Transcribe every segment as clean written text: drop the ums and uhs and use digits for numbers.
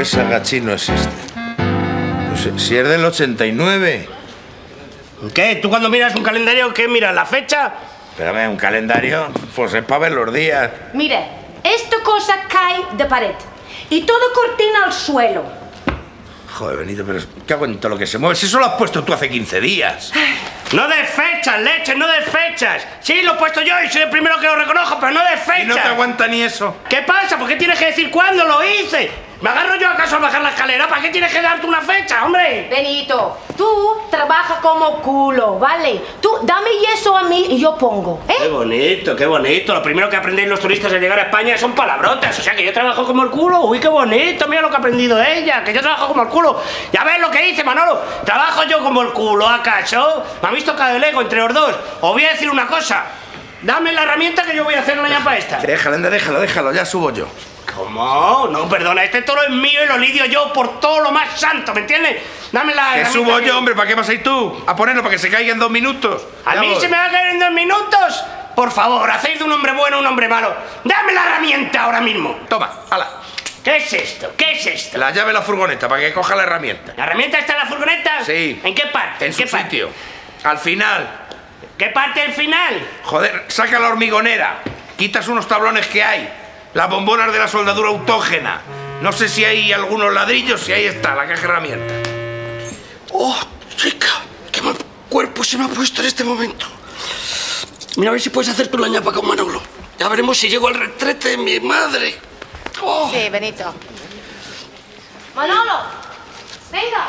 que Sagachín no existe. Pues si es del 89. ¿Qué? ¿Tú cuando miras un calendario, qué miras? ¿La fecha? Espérame, un calendario, pues es para ver los días. Mire, esta cosa cae de pared y todo cortina al suelo. Joder, Benito, pero cago en todo lo que se mueve. Si eso lo has puesto tú hace 15 días. No de fechas, leche, no de fechas. Sí, lo he puesto yo y soy el primero que lo reconozco, pero no de fechas. Y no te aguanta ni eso. ¿Qué pasa? ¿Por qué tienes que decir cuándo lo hice? ¿Me agarro yo acaso al bajar la escalera? ¿Para qué tienes que darte una fecha, hombre? Benito, tú trabajas como culo, ¿vale? Tú dame eso a mí y yo pongo, ¿eh? Qué bonito, qué bonito. Lo primero que aprendéis los turistas al llegar a España son palabrotas. O sea, que yo trabajo como el culo. Uy, qué bonito. Mira lo que ha aprendido ella. Que yo trabajo como el culo. Ya ves lo que dice, Manolo. ¿Trabajo yo como el culo, acaso? ¿Me ha visto cada el ego entre los dos? Os voy a decir una cosa. Dame la herramienta que yo voy a hacer la ñapa esta. Déjalo, anda, déjalo, ya subo yo. ¿Cómo? No, perdona, este toro es mío y lo lidio yo por todo lo más santo, ¿me entiendes? Dame la Que subo yo, hombre, ¿para qué vas a ir tú? A ponerlo para que se caiga en 2 minutos. ¿A mí se me va a caer en 2 minutos? Por favor, hacéis de un hombre bueno un hombre malo. ¡Dame la herramienta ahora mismo! Toma, hala. ¿Qué es esto? ¿Qué es esto? La llave de la furgoneta, para que coja la herramienta. ¿La herramienta está en la furgoneta? Sí. ¿En qué parte? En su sitio. Al final. ¿Qué parte del final? Joder, saca la hormigonera. Quitas unos tablones que hay. Las bombonas de la soldadura autógena. No sé si hay algunos ladrillos, si ahí está, la caja de herramientas. ¡Oh, chica! ¡Qué mal cuerpo se me ha puesto en este momento! Mira a ver si puedes hacer tú la ñapa con Manolo. Ya veremos si llego al retrete de mi madre. Oh. Sí, Benito. Manolo, venga.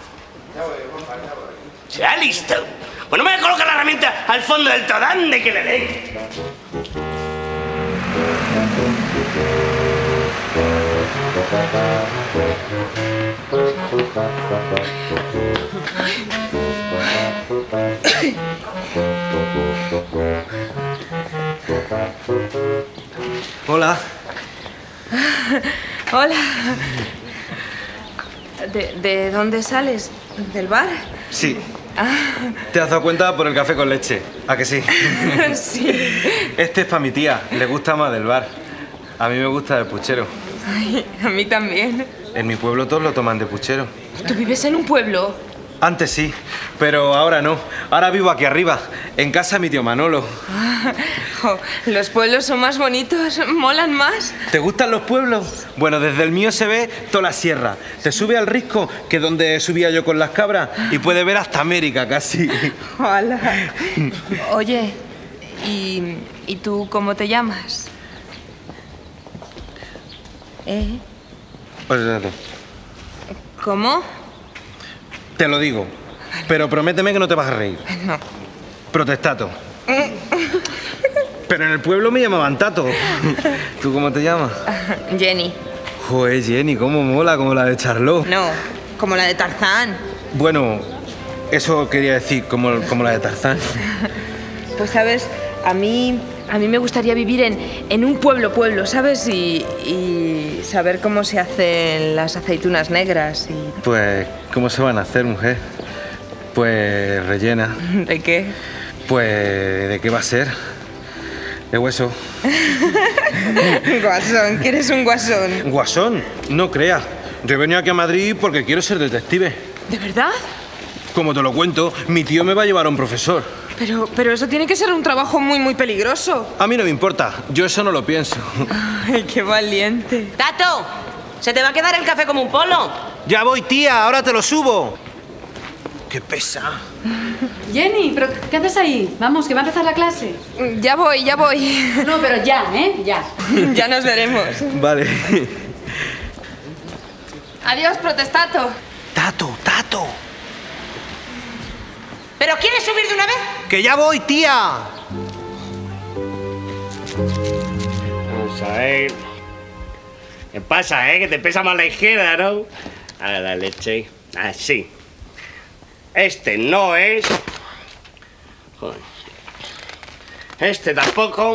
¡Se ha listo! Bueno, me voy a colocar la herramienta al fondo del todo. ¡Ande que le den! Hola. Hola. ¿De dónde sales? ¿Del bar? Sí. ¿Te has dado cuenta por el café con leche? ¿A que sí? Sí. Este es para mi tía. Le gusta más del bar. A mí me gusta del puchero. Ay, a mí también. En mi pueblo todos lo toman de puchero. ¿Tú vives en un pueblo? Antes sí, pero ahora no. Ahora vivo aquí arriba, en casa de mi tío Manolo. Jo, los pueblos son más bonitos, molan más. ¿Te gustan los pueblos? Bueno, desde el mío se ve toda la sierra. Te sube al Risco, que es donde subía yo con las cabras, y puede ver hasta América casi. Hola. Oye, ¿y tú cómo te llamas? Pues, ¿Cómo? te lo digo, pero prométeme que no te vas a reír. No. Protestato. Pero en el pueblo me llamaban Tato. ¿Tú cómo te llamas? Jenny. Joder, Jenny, cómo mola, como la de Charlot. No, como la de Tarzán. Bueno, eso quería decir, como la de Tarzán. Pues, ¿sabes? A mí me gustaría vivir en un pueblo, ¿sabes? Y saber cómo se hacen las aceitunas negras y... Pues, ¿cómo se van a hacer, mujer? Pues rellena. ¿De qué? Pues, ¿de qué va a ser? De hueso. Guasón, que eres un guasón. ¿Guasón? No creas. Yo he venido aquí a Madrid porque quiero ser detective. ¿De verdad? Como te lo cuento, mi tío me va a llevar a un profesor. Pero eso tiene que ser un trabajo muy peligroso. A mí no me importa, yo eso no lo pienso. Ay, qué valiente. ¡Tato! ¿Se te va a quedar el café como un polo? Ya voy, tía, ahora te lo subo. ¡Qué pesa! Jenny, ¿pero qué haces ahí? Vamos, que va a empezar la clase. Ya voy. No, pero ya, ¿eh? Ya. Ya nos veremos. Vale. Adiós, protestato. Tato. ¿Pero quieres subir de una vez? ¡Que ya voy, tía! Vamos a ver. ¿Qué pasa, Que te pesa más la izquierda, ¿no? A la leche. Así. Este no es. Joder. Este tampoco.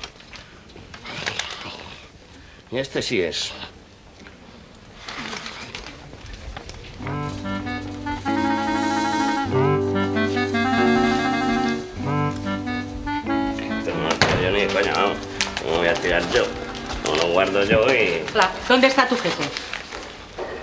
Y este sí es. Yo ni coño, vamos. ¿Cómo voy a tirar yo? No lo guardo yo y... Hola, ¿dónde está tu jefe?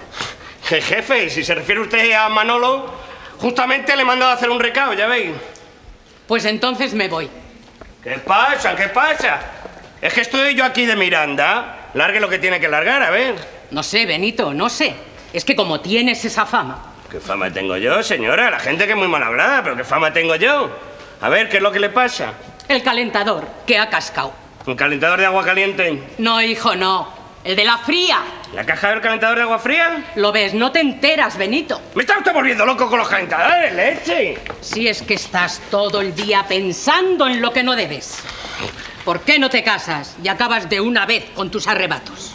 Jefe, si se refiere usted a Manolo, justamente le he mandado a hacer un recado, ya veis. Pues entonces me voy. ¿Qué pasa? ¿Qué pasa? Es que estoy yo aquí de Miranda. Largue lo que tiene que largar, a ver. No sé, Benito, no sé. Es que como tienes esa fama... ¿Qué fama tengo yo, señora? La gente que es muy mal hablada, pero ¿qué fama tengo yo? A ver, ¿qué es lo que le pasa? El calentador, que ha cascado. ¿Un calentador de agua caliente? No, hijo, no. El de la fría. ¿La caja del calentador de agua fría? Lo ves, no te enteras, Benito. ¿Me está usted volviendo loco con los calentadores, leche? Si es que estás todo el día pensando en lo que no debes. ¿Por qué no te casas y acabas de una vez con tus arrebatos?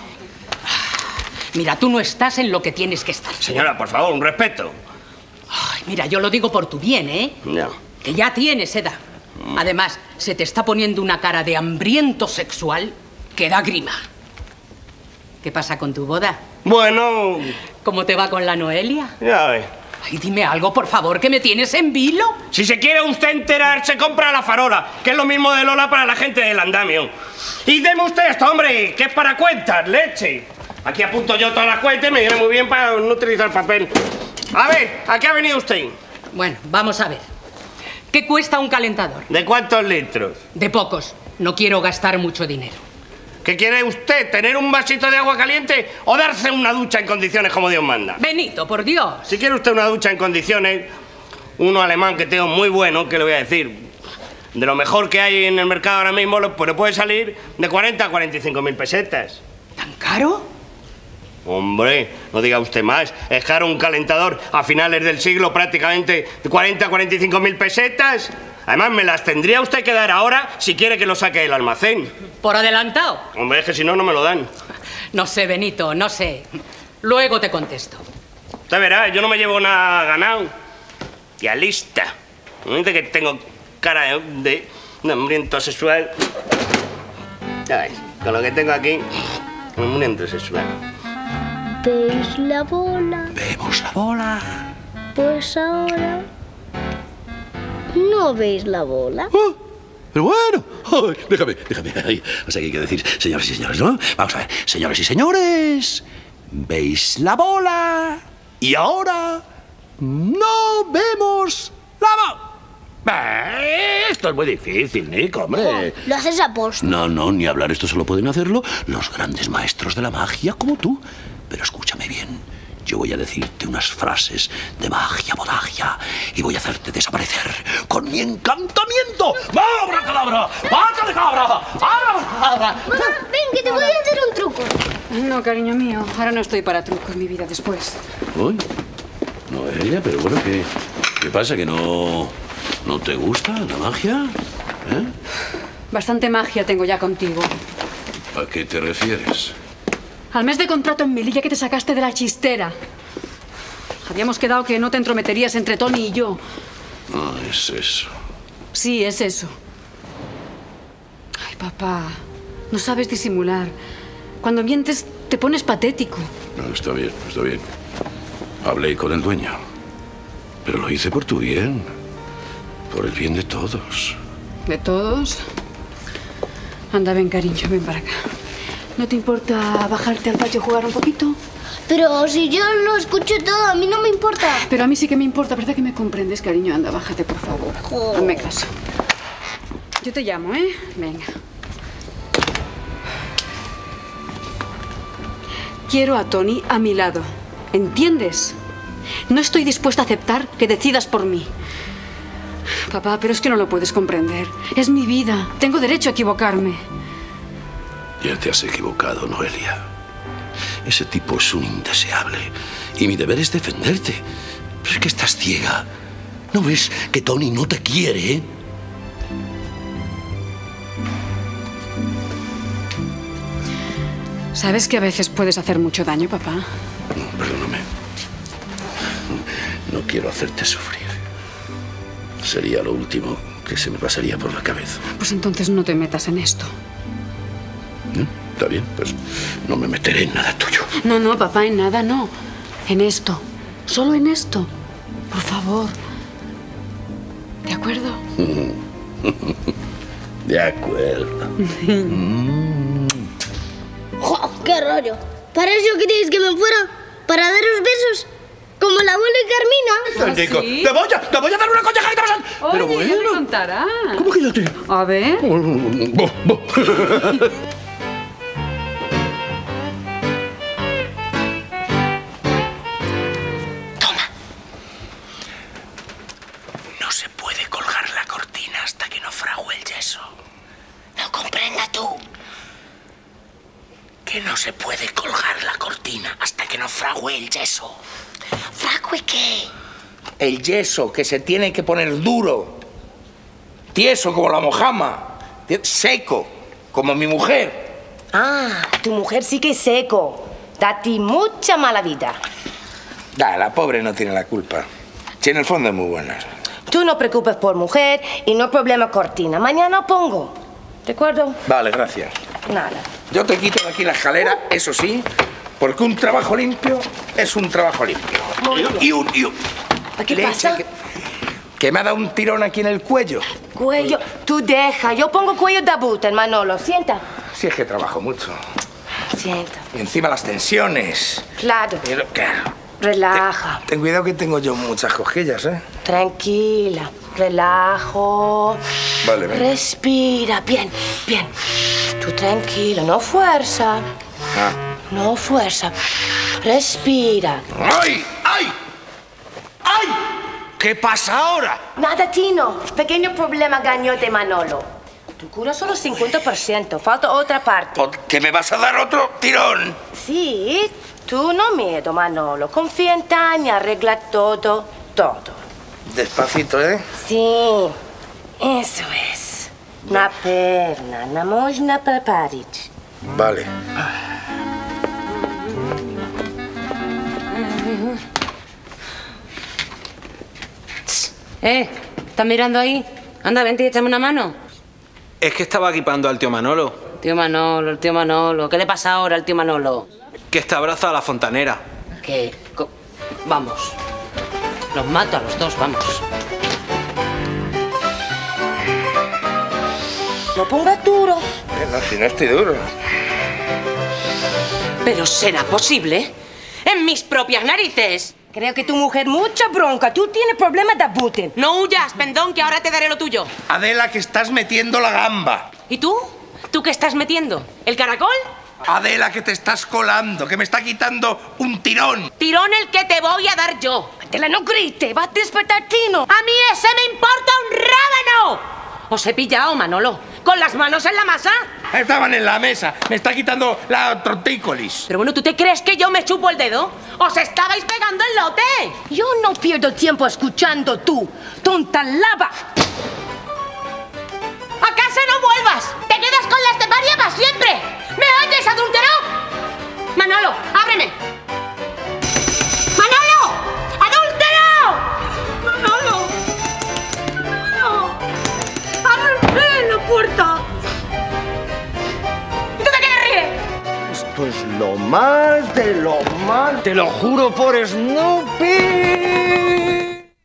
Mira, tú no estás en lo que tienes que estar. Señora, por favor, un respeto. Ay, mira, yo lo digo por tu bien, ¿eh? No. Que ya tienes edad. Además, se te está poniendo una cara de hambriento sexual que da grima. ¿Qué pasa con tu boda? Bueno... ¿Cómo te va con la Noelia? Ya ves. Ay, dime algo, por favor, que me tienes en vilo. Si se quiere usted enterar, se compra la farola, que es lo mismo de Lola para la gente del andamio. Y deme usted esto, hombre, que es para cuentas, leche. Aquí apunto yo todas las cuentas y me viene muy bien para no utilizar papel. A ver, ¿a qué ha venido usted? Bueno, vamos a ver. ¿Qué cuesta un calentador? ¿De cuántos litros? De pocos. No quiero gastar mucho dinero. ¿Qué quiere usted? ¿Tener un vasito de agua caliente o darse una ducha en condiciones como Dios manda? Benito, por Dios. Si quiere usted una ducha en condiciones, uno alemán que tengo muy bueno, ¿qué le voy a decir? De lo mejor que hay en el mercado ahora mismo, pues le puede salir de 40 a 45.000 pesetas. ¿Tan caro? Hombre, no diga usted más. Es caro un calentador a finales del siglo prácticamente de 40 a 45.000 pesetas. Además, me las tendría usted que dar ahora si quiere que lo saque del almacén. ¿Por adelantado? Hombre, es que si no, no me lo dan. No sé, Benito, no sé. Luego te contesto. Usted verá, yo no me llevo nada ganado. Ya lista. Me dice que tengo cara de hambriento sexual. Ya veis, con lo que tengo aquí, hambriento sexual. ¿Veis la bola? Vemos la bola. Pues ahora... ¿no veis la bola? Pero bueno, ay, déjame. Ay, o sea, ¿qué hay que decir? Señoras y señores, ¿no? Vamos a ver, señoras y señores, ¿veis la bola? Y ahora no vemos la bola. Esto es muy difícil, Nico, hombre. Lo haces a posta. No, ni hablar. Esto solo pueden hacerlo los grandes maestros de la magia como tú. Pero escúchame bien. Yo voy a decirte unas frases de magia, bodagia, y voy a hacerte desaparecer con mi encantamiento. ¡Abra, cadabra! ¡Pata de cabra! ¡Abra! Mamá, ven, que te voy a hacer un truco. No, cariño mío, ahora no estoy para trucos, mi vida, después. Uy, Noelia, pero bueno, ¿qué pasa? ¿Que no te gusta la magia? ¿Eh? Bastante magia tengo ya contigo. ¿A qué te refieres? Al mes de contrato en Melilla que te sacaste de la chistera. Habíamos quedado que no te entrometerías entre Tony y yo. No, es eso. Sí, es eso. Ay, papá, no sabes disimular. Cuando mientes te pones patético. No, está bien. Hablé con el dueño. Pero lo hice por tu bien. Por el bien de todos. ¿De todos? Anda, ven, cariño, ven para acá. ¿No te importa bajarte al patio a jugar un poquito? Pero si yo lo escucho todo, a mí no me importa. Pero a mí sí que me importa, ¿verdad que me comprendes, cariño? Anda, bájate, por favor. Hazme caso. Yo te llamo, ¿eh? Venga. Quiero a Tony a mi lado. ¿Entiendes? No estoy dispuesta a aceptar que decidas por mí. Papá, pero es que no lo puedes comprender. Es mi vida. Tengo derecho a equivocarme. Ya te has equivocado, Noelia. Ese tipo es un indeseable. Y mi deber es defenderte. Pero es que estás ciega. ¿No ves que Tony no te quiere? ¿Sabes que a veces puedes hacer mucho daño, papá? No, perdóname. No quiero hacerte sufrir. Sería lo último que se me pasaría por la cabeza. Pues entonces no te metas en esto. Está bien, pues no me meteré en nada tuyo. No, papá, en nada no. En esto. Solo en esto. Por favor. ¿De acuerdo? De acuerdo. ¡Jo, qué rollo! ¿Para eso queréis que me fuera? para daros besos. Como el abuelo y Carmina. Nico, te voy a dar una colleja que te vas a... Pero Oye, ya me bueno. contarás. ¿Cómo que yo te...? A ver. No se puede colgar la cortina hasta que no frague el yeso. No comprenda tú. Que no se puede colgar la cortina hasta que no frague el yeso. ¿Frague qué? El yeso, que se tiene que poner duro. Tieso como la mojama. Seco, como mi mujer. Ah, tu mujer sí que es seco. Da a ti mucha mala vida. La pobre no tiene la culpa. Si en el fondo es muy buena. Tú no preocupes por mujer y no problema cortina. Mañana pongo. ¿De acuerdo? Vale, gracias. Nada. Yo te quito de aquí la escalera, eso sí, porque un trabajo limpio es un trabajo limpio. Muy bien. Y un... ¿Qué Leche, pasa? que me ha dado un tirón aquí en el cuello. Cuello. Tú deja. Yo pongo cuello de buten, Manolo. Sienta. Si es que trabajo mucho. Sienta. Y encima las tensiones. Claro. Pero, claro. Relaja. Ten cuidado que tengo yo muchas cosquillas, ¿eh? Tranquila. Relajo. Vale, venga. Respira. Bien, bien. Tú tranquilo. No fuerza. Ah. No fuerza. Respira. ¡Ay! ¡Ay! ¡Ay! ¿Qué pasa ahora? Nada, Tino. Pequeño problema ganó de Manolo. Tu cura solo 50%. Falta otra parte. ¿Que me vas a dar otro tirón? Sí, tú no miedo, Manolo. Confía en Tania, arregla todo, todo. Despacito, ¿eh? Sí, eso es. Na perna, na można preparić. Vale. ¿Estás mirando ahí? Anda, vente y échame una mano. Es que estaba equipando al tío Manolo, Tío Manolo, el tío Manolo. ¿Qué le pasa ahora al tío Manolo? que está abrazado a la fontanera. ¿Qué? Vamos. Los mato a los dos, vamos. No pongas duro. No, si no estoy duro. ¿Pero será posible? ¡En mis propias narices! Creo que tu mujer mucha bronca. Tú tienes problemas de buten. No huyas, pendón, que ahora te daré lo tuyo. Adela, que estás metiendo la gamba. ¿Y tú? ¿Tú qué estás metiendo? ¿El caracol? Adela, que te estás colando, que me está quitando un tirón. Tirón el que te voy a dar yo. Tela, no grite. Va a despertar Tino. ¡A mí ese me importa un rábano! Os he pillado, Manolo. ¿Con las manos en la masa? Estaban en la mesa. Me está quitando la tortícolis. Pero bueno, ¿tú te crees que yo me chupo el dedo? ¡Os estabais pegando el lote! Yo no pierdo tiempo escuchando tú. Tonta lava. ¡A casa no vuelvas! ¡Te quedas con la esteparia para siempre! ¿Me oyes, adúltero? Manolo, ábreme. ¡Manolo! ¡Adúltero! ¡Manolo! ¡Manolo! ¡Ábreme la puerta! ¿Y tú de qué te ríes? Esto es lo más de lo más. Te lo juro por Snoopy.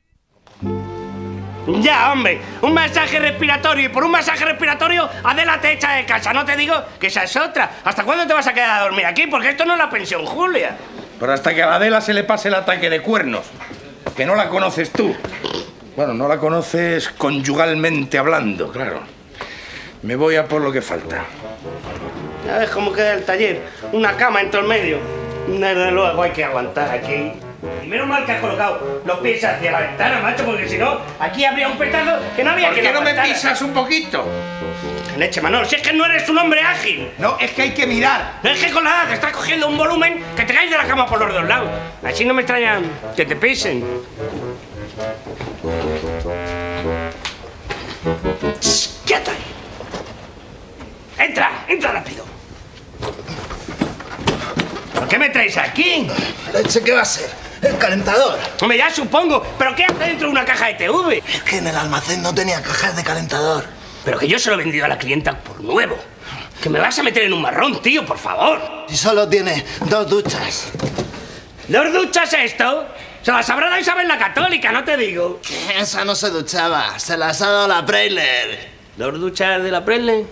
Ya, hombre, un masaje respiratorio y por un masaje respiratorio Adela te echa de casa. No te digo que esa es otra. ¿Hasta cuándo te vas a quedar a dormir aquí? Porque esto no es la pensión Julia. Pero hasta que a la Adela se le pase el ataque de cuernos. Que no la conoces tú. Bueno, no la conoces conyugalmente hablando, claro. Me voy a por lo que falta. Ya ves cómo queda el taller. Una cama en todo el medio. Desde luego hay que aguantar aquí. Y menos mal que has colocado los pies hacia la ventana, macho, porque si no, aquí habría un petazo que no había ¿Por que qué no me aguantara. pisas un poquito? Leche, Manolo, si es que no eres un hombre ágil. No, es que hay que mirar. No es que con la edad te estás cogiendo un volumen que te caes de la cama por los dos lados. Así no me extraña que te pisen. Shh, ¡quieto ahí! ¡Entra! ¡Entra rápido! ¿Por qué me traes aquí? ¿Leche qué va a ser? El calentador. Hombre, ya supongo. ¿Pero qué hace dentro de una caja de TV? Es que en el almacén no tenía cajas de calentador. Pero que yo se lo he vendido a la clienta por nuevo. Que me vas a meter en un marrón, tío, por favor. Y solo tiene 2 duchas. ¿2 duchas esto? Se las habrá dado Isabel la Católica, no te digo. Esa no se duchaba, se las ha dado la Preisler. 2 duchas de la Preisler.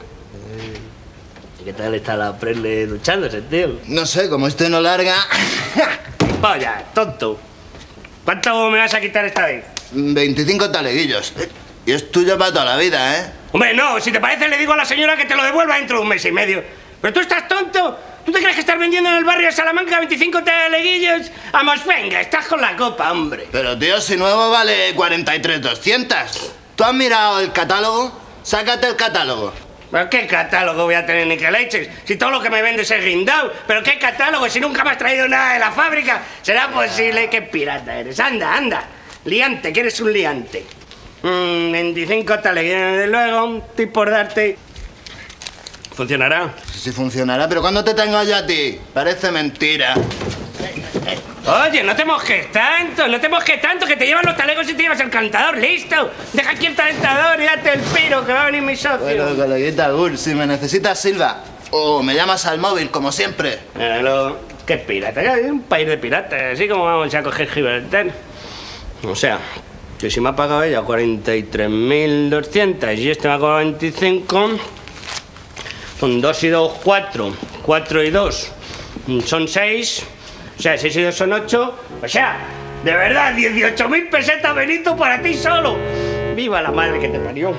¿Y qué tal está la Preisler duchándose, tío? No sé, como este no larga... gilipollas, tonto. ¿Cuánto me vas a quitar esta vez? 25 taleguillos. Y es tuyo para toda la vida, ¿eh? Hombre, no, si te parece le digo a la señora que te lo devuelva dentro de un mes y medio. ¿Pero tú estás tonto? ¿Tú te crees que estás vendiendo en el barrio de Salamanca 25 taleguillos? Vamos, venga, estás con la copa, hombre. Pero, tío, si nuevo vale 43.200. ¿Tú has mirado el catálogo? Sácate el catálogo. ¿Pero qué catálogo voy a tener ni que leches? Si todo lo que me vendes es guindao. ¿Pero qué catálogo? Si nunca me has traído nada de la fábrica. ¿Será posible? ¿Qué pirata eres? Anda, anda. Liante, que eres un liante. 25 taleguillos, desde luego. Estoy por darte... ¿Funcionará? Sí, funcionará, pero ¿cuándo te tengo yo a ti? Parece mentira. Oye, no te mosques tanto, que te llevan los talegos y te llevas el cantador, listo. Deja aquí el calentador y date el piro, que va a venir mi socio. Bueno, coleguita Gur, si me necesitas, silba. O me llamas al móvil, como siempre. Míralo, qué pirata, un país de piratas, así como vamos a coger Gibraltar. O sea, que si me ha pagado ella 43.200 y este me ha pagado 25... Son 2 y 2, 4. 4 y 2 son 6. O sea, 6 y 2 son 8. O sea, de verdad, 18.000 pesetas, Benito, para ti solo. ¡Viva la madre que te parió!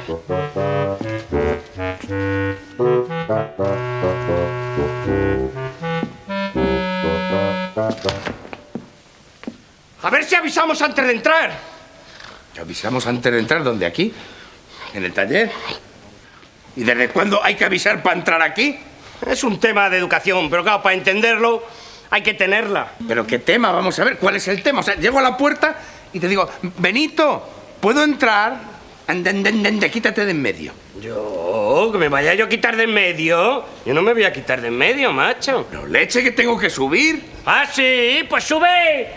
A ver si avisamos antes de entrar. ¿Avisamos antes de entrar? ¿Dónde? ¿Aquí? ¿En el taller? ¿Y desde cuándo hay que avisar para entrar aquí? Es un tema de educación, pero claro, para entenderlo hay que tenerla. ¿Pero qué tema? Vamos a ver, ¿cuál es el tema? O sea, llego a la puerta y te digo, Benito, ¿puedo entrar? Quítate de en medio. ¿Yo? ¿Que me vaya yo a quitar de en medio? Yo no me voy a quitar de en medio, macho. Pero leche, que tengo que subir. ¿Ah, sí? Pues sube.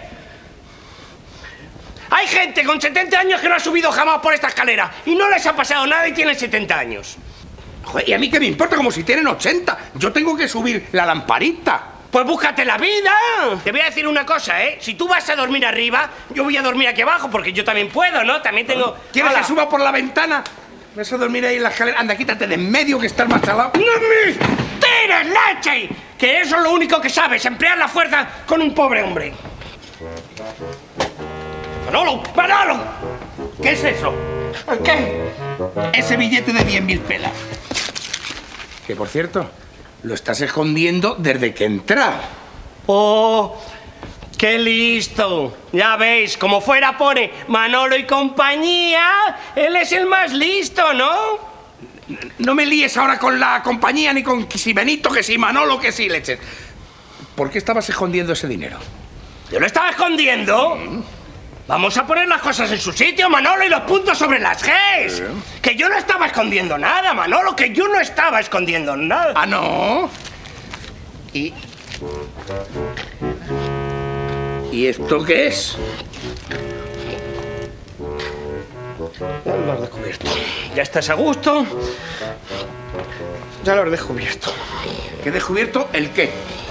Hay gente con 70 años que no ha subido jamás por esta escalera y no les ha pasado nada y tienen 70 años. Joder, ¿y a mí qué me importa? Como si tienen 80. Yo tengo que subir la lamparita. Pues búscate la vida. Te voy a decir una cosa, ¿eh? Si tú vas a dormir arriba, yo voy a dormir aquí abajo, porque yo también puedo, ¿no? También tengo... ¿Quieres que suba por la ventana? ¿Vas a dormir ahí en la escalera? Anda, quítate de en medio, que estás más chalado. ¡No me tires leche! Que eso es lo único que sabes, emplear la fuerza con un pobre hombre. ¡Manolo! ¡Manolo! ¿Qué es eso? ¿Qué? Ese billete de 10.000 pelas. Que, por cierto, lo estás escondiendo desde que entra. ¡Oh! ¡Qué listo! Ya veis, como fuera pone Manolo y compañía, él es el más listo, ¿no? No me líes ahora con la compañía, ni con que si Benito, que si Manolo, que si leches. ¿Por qué estabas escondiendo ese dinero? ¿Yo lo estaba escondiendo? Vamos a poner las cosas en su sitio, Manolo, y los puntos sobre las Gs. Que yo no estaba escondiendo nada, Manolo, que yo no estaba escondiendo nada. ¿Ah, no? ¿Y esto qué es? Ya lo has descubierto. Ya estás a gusto. Ya lo has descubierto. ¿Qué he descubierto? ¿El qué?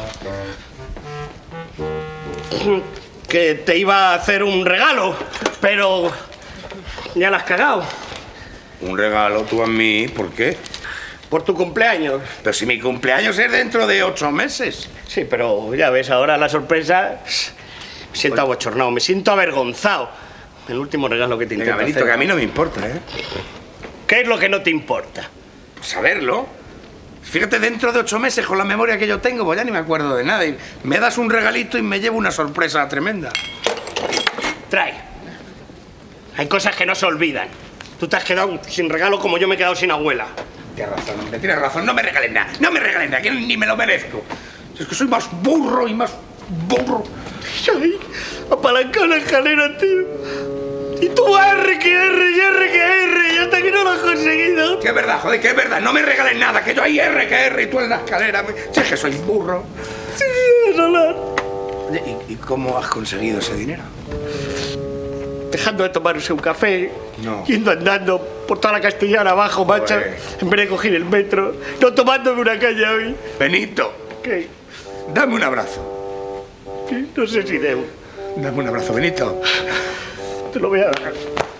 Que te iba a hacer un regalo, pero ya la has cagado. ¿Un regalo tú a mí? ¿Por qué? Por tu cumpleaños. Pero si mi cumpleaños es dentro de 8 meses. Sí, pero ya ves, ahora la sorpresa... Me siento abochornado, me siento avergonzado. El último regalo que te intento Benito, hacer. que a mí no me importa, ¿eh? ¿Qué es lo que no te importa? Pues saberlo. Fíjate, dentro de 8 meses, con la memoria que yo tengo, pues ya ni me acuerdo de nada. Y me das un regalito y me llevo una sorpresa tremenda. Trae. Hay cosas que no se olvidan. Tú te has quedado sin regalo como yo me he quedado sin abuela. Tienes razón, hombre, tienes razón. No me regales nada. No me regales nada, que ni me lo merezco. Es que soy más burro y más burro. Ay, apalancado la escalera, tío. Y tú R, que R, y R, que R, y hasta que no lo has conseguido. Que es verdad, joder, que es verdad. No me regales nada, que yo hay R, que R, y tú en la escalera. Si es que soy burro. Sí, es dolor. Oye, ¿y cómo has conseguido ese dinero? Dejando de tomarse un café, No. yendo andando por toda la Castellana abajo, macho, en vez de coger el metro, no tomándome una caña hoy. Benito, ¿Qué? dame un abrazo. No sé si debo. Dame un abrazo, Benito. Te lo voy a dar.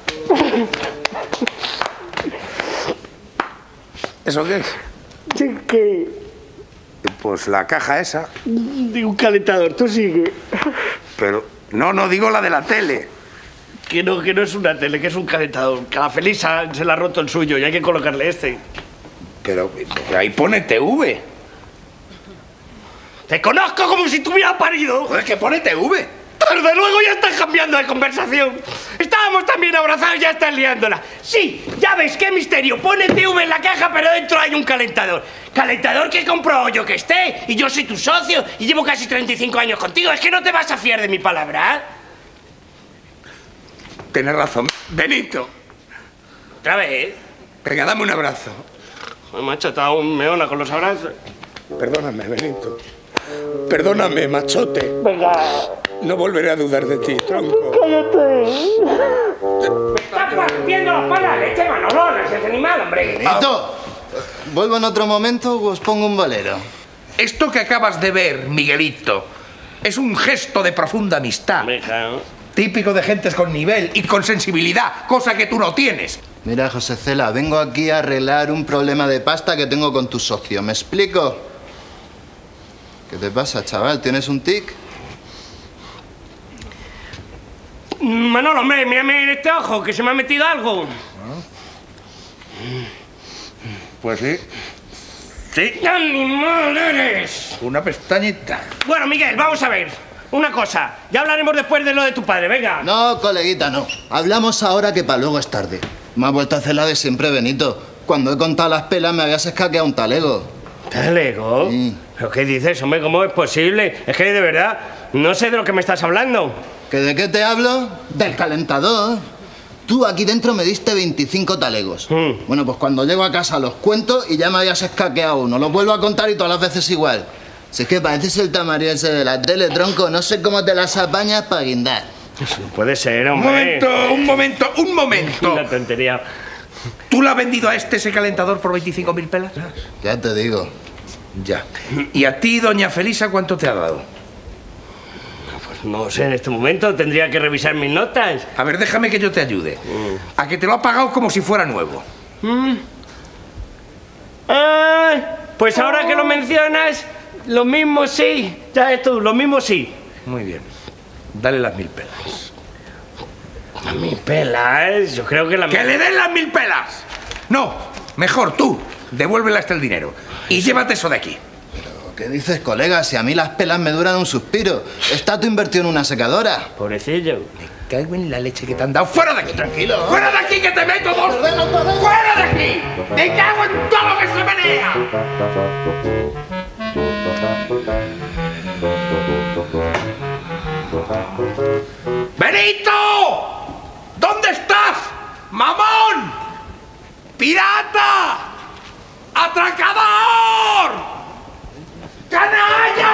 ¿Eso qué es? Sí, que... Pues la caja esa. De un calentador, tú sigue. Pero... No, digo la de la tele. Que no es una tele, que es un calentador. Que a la Felisa se le ha roto el suyo y hay que colocarle este. Pero ahí pone TV. ¡Te conozco como si tuviera parido! Joder, que pone TV. Desde luego ya estás cambiando de conversación. Estábamos también abrazados y ya estás liándola. Sí, ya ves, qué misterio. Pone TV en la caja, pero dentro hay un calentador. Calentador que compro yo que esté. Y yo soy tu socio y llevo casi 35 años contigo. Es que no te vas a fiar de mi palabra. Tienes razón. Benito. ¿Otra vez? Venga, dame un abrazo. Macho, está un meona con los abrazos. Perdóname, Benito. Perdóname, machote. Venga. No volveré a dudar de ti, tronco. ¡Me estás partiendo la pala leche, Manolo! ¡No seas animal, hombre! Benito, vuelvo en otro momento o os pongo un bolero. Esto que acabas de ver, Miguelito, es un gesto de profunda amistad. Típico de gentes con nivel y con sensibilidad, cosa que tú no tienes. Mira, José Cela, vengo aquí a arreglar un problema de pasta que tengo con tu socio. ¿Me explico? ¿Qué te pasa, chaval? ¿Tienes un tic? Manolo, hombre, mírame en este ojo, que se me ha metido algo. Pues sí. ¿Sí? ¡Animal eres! Una pestañita. Bueno, Miguel, vamos a ver. Una cosa, ya hablaremos después de lo de tu padre, venga. No, coleguita, no. Hablamos ahora que para luego es tarde. Me ha vuelto a hacer la de siempre, Benito. Cuando he contado las pelas me habías escaqueado un talego. ¿Talego? Sí. ¿Pero qué dices, hombre? ¿Cómo es posible? Es que, de verdad, no sé de lo que me estás hablando. ¿Que de qué te hablo? Del calentador. Tú aquí dentro me diste 25 talegos. Bueno, pues cuando llego a casa los cuento y ya me habías escaqueado uno. Los vuelvo a contar y todas las veces igual. Si es que pareces el tamario ese de la tele, tronco. No sé cómo te las apañas para guindar. Eso no puede ser, hombre. Un momento. Una tontería. ¿Tú le has vendido a ese calentador por 25.000 pelas? Ya te digo. Ya. ¿Y a ti, doña Felisa, cuánto te ha dado? Pues no sé, en este momento tendría que revisar mis notas. A ver, déjame que yo te ayude. A que te lo ha pagado como si fuera nuevo. Pues ahora que lo mencionas, lo mismo sí. Ya ves tú, lo mismo sí. Muy bien. Dale las 1.000 pelas. ¿Las 1.000 pelas? Yo creo que la... ¡Que le den las 1.000 pelas! No, mejor tú. Devuélvele hasta el dinero. Y llévate eso de aquí. ¿Pero qué dices, colega? Si a mí las pelas me duran un suspiro. Está tu invertido en una secadora. Pobrecillo. Me cago en la leche que te han dado. ¡Fuera de aquí! Tranquilo. ¡Fuera de aquí que te meto dos! ¡Fuera de aquí! ¡Me cago en todo lo que se menea! ¡Benito! ¿Dónde estás? ¡Mamón! ¡Pirata! ¡Atracador! ¡Canalla!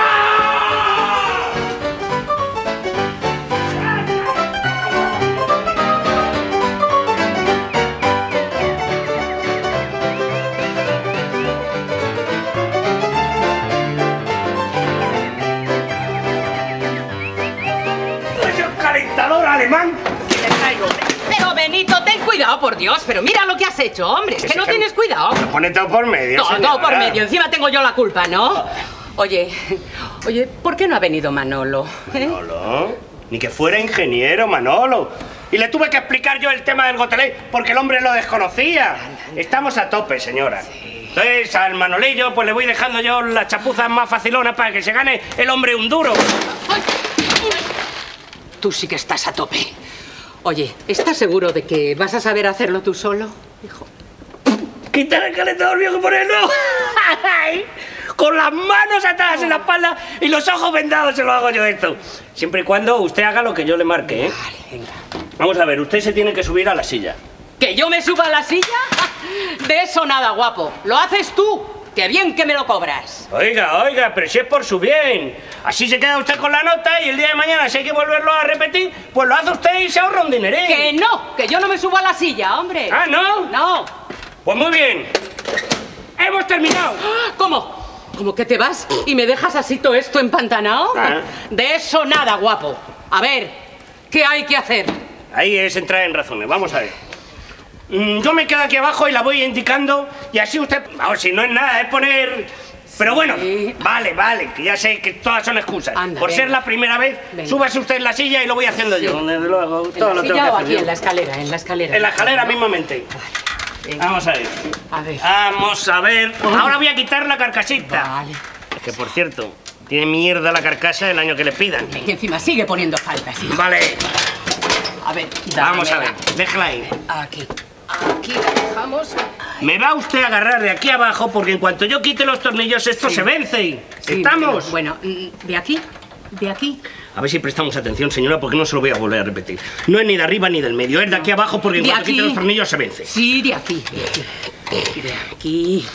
¡Es el calentador alemán que te traigo! Pero Benito, ten cuidado, por Dios. Pero mira lo que has hecho, hombre. Es que no tienes cuidado. Lo pone todo por medio, Todo por medio. Encima tengo yo la culpa, ¿no? Oye, ¿por qué no ha venido Manolo? ¿Manolo? Ni que fuera ingeniero, Manolo. Y le tuve que explicar yo el tema del gotelé porque el hombre lo desconocía. Estamos a tope, señora. Entonces, al Manolillo, pues le voy dejando yo las chapuzas más facilonas para que se gane el hombre un duro. Tú sí que estás a tope. Oye, ¿estás seguro de que vas a saber hacerlo tú solo, hijo? Quitar el calentador viejo por él, no. Con las manos atadas en la espalda y los ojos vendados se lo hago yo esto. Siempre y cuando usted haga lo que yo le marque, ¿eh? Vale, venga. Vamos a ver, usted se tiene que subir a la silla. ¿Que yo me suba a la silla? De eso nada, guapo. Lo haces tú. ¡Qué bien que me lo cobras! Oiga, pero si es por su bien. Así se queda usted con la nota y el día de mañana, si hay que volverlo a repetir, pues lo hace usted y se ahorra un dinerín. ¡Que no! ¡Que yo no me subo a la silla, hombre! ¿Ah, no? No. Pues muy bien. ¡Hemos terminado! ¿Cómo? ¿Cómo que te vas y me dejas así todo esto empantanado? De eso nada, guapo. A ver, ¿qué hay que hacer? Ahí es entrar en razones. Vamos a ver. Yo me quedo aquí abajo y la voy indicando y así usted... Vamos, si no es nada, es poner Pero bueno, vale, que ya sé que todas son excusas. Anda, Por ser venga. la primera vez, Venga. súbase usted en la silla y lo voy haciendo yo. Desde luego, todo lo ¿En tengo la que silla o hacer aquí yo. en la escalera? En la escalera. En la escalera mismamente. Venga. Vamos a ver. A ver. Vamos a ver. Ahora voy a quitar la carcasita. Vale. Que por cierto, tiene mierda la carcasa el año que le pidan. Y encima sigue poniendo faltas. ¿Sí? Vale, A ver, vamos a ver. dámela. Déjala ahí. Aquí. Aquí la dejamos. Me va usted a agarrar de aquí abajo porque en cuanto yo quite los tornillos esto se vence. Sí, ¿Estamos? Bueno, de aquí. De aquí. A ver si prestamos atención, señora, porque no se lo voy a volver a repetir. No es ni de arriba ni del medio, es de aquí abajo porque en De cuanto aquí. quite los tornillos se vence. Sí, de aquí. De aquí. De aquí.